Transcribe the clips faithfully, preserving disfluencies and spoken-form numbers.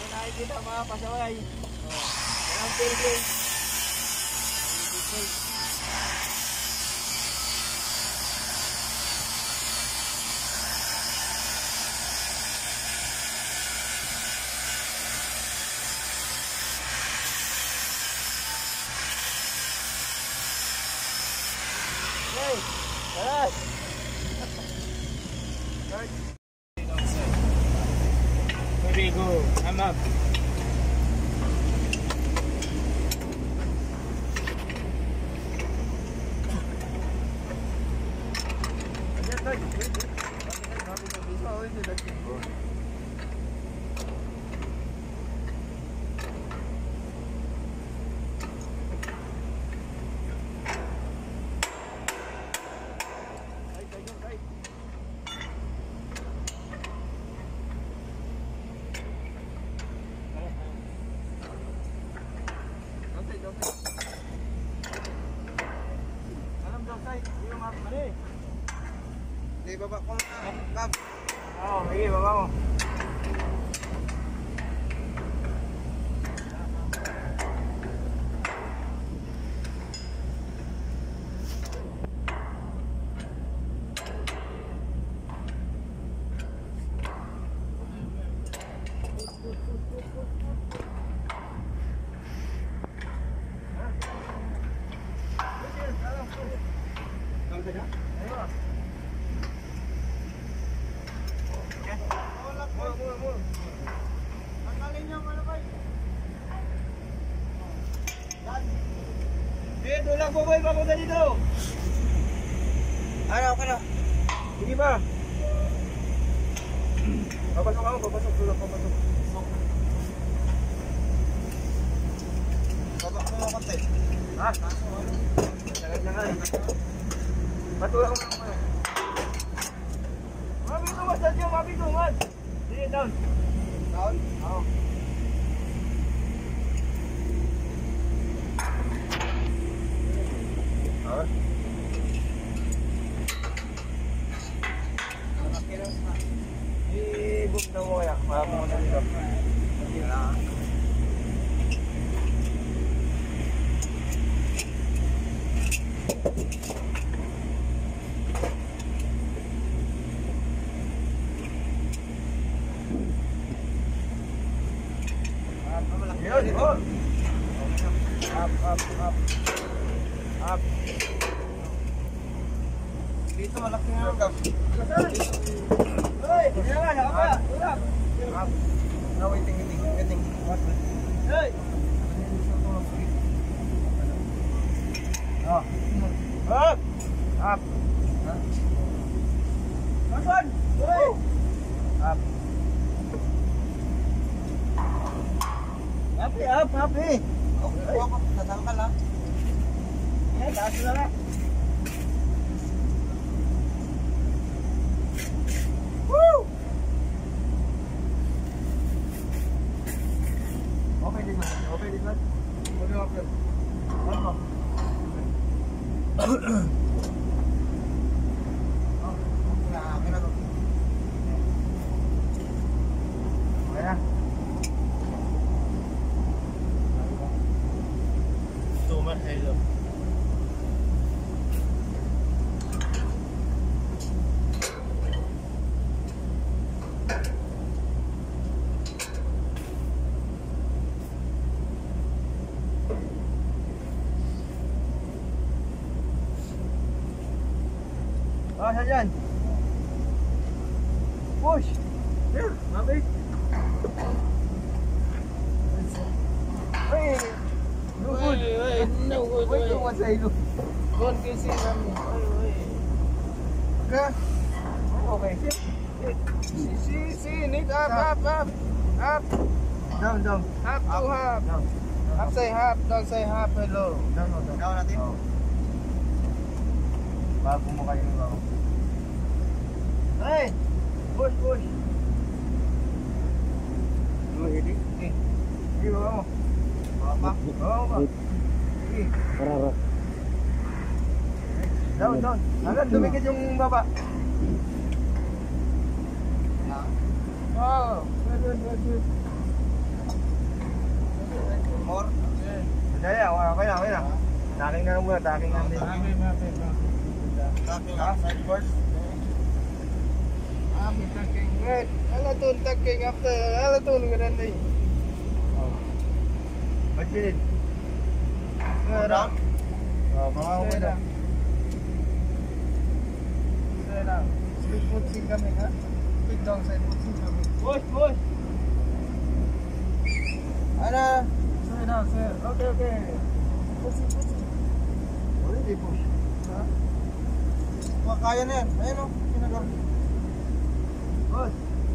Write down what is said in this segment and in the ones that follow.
nakikita mga pasaway. Walang pilgrim. Hey, taras! Very good. I'm up. Di baba ko na, Kap. Oo, sige, baba mo. Eh, tulak po boy, papunta dito. Ano, ano? Sige ba? Papasok ako, papasok, tulak, papasok. Baba ko mga konti. Ha? Jangan-jangan. Patulak mo naman. Mabi tumas, Sergio, mabi tumas. Sige, down. Down? Oo. Down? I-book daw mo kaya. Makapunta dito. Hindi na. Yun, yun. Up, up, up. Up. Dito malaki nga, Kap. Hoy, kailangan, apa? Tulak. Up. No, waiting, waiting, waiting. Hey. Oh. Up. Up. Kapan? Hey. Up. Happy, up, happy. Okay, ako, tatangkal ha. Eh, taas na lang. Woo! Okay din man. Okay din man. Okay, okay. Ano? Akin na to. Okay na. Tumar, hello. Ah, saan yan? Push! Here, mabig! Hey! No good! Wait, no good. Wait, Wait, no one sa ilo. Don't kiss it on me. Wait, Okay? Okay. wait. See, see, see, need up, up, up, up, Down, down. up to half. Down. Up say half, down say half, hello. Down, down, down. Down natin. Oh. Bago mo kayo ng ako. Hey! Push, push! Hindi. Sige. Sige, baba mo. Baba. Baba mo ba? Sige. Parara. Down, down. Agad, dumikit yung baba. Oh, good, good, good, good. More. Okay. Sandali lang, okay na, okay na. Taking na lang muna, taking na din. Mabe, mabe, mabe. Taking outside first. Mabe, taking. Wait, ala to taking after. Ala to ngaran ni. Majid. Sekarang. Oh, mga ako na. Sekarang. Sekarang. Speed pushing kami ha. Speed down side pushing kami. Push, push. Ano? Sekarang, sir. Okay, okay. Pushing, pushing. Oh, hindi push. Ha? Wah, kaya na yan. Ayan o. Pinagor. Push.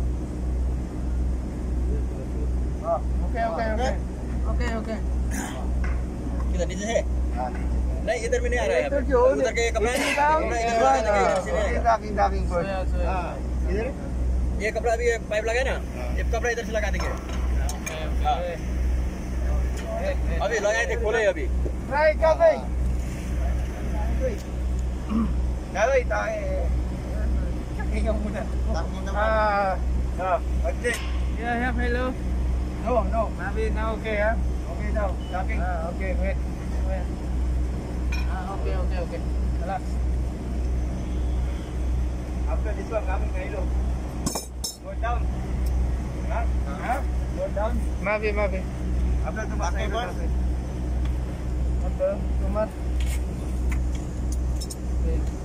Ah, Okay, okay, okay. Okay, okay. किधर नीचे से ah, नहीं इधर में नहीं आ रहा है इधर क्यों? उधर के कपड़ा नहीं कपड़ा इधर ah, लगा देंगे, इधर से नहीं आएगा। taking, taking push. Soya, soya. Ah, इधर? ये कपड़ा भी पाइप लगा है ना ये कपड़ा इधर से लगा देंगे Okay, okay. अभी लगाए थे खोले अभी Try kami. Daloy, tayo. Taking ka muna. Taking naman. Ah, Ah, Majid. yeah, yeah, hello. No, no. Mabe, now okay ha? Okay daw, taking. Ah, okay, wait. Wait. Ah, okay, okay, okay. Relax. After this one, coming kayo. Go down. Ha? Ha? Go down. Mabe, mabe. After tumas Okay, kayo. boss. Apa? Tomat. Okay.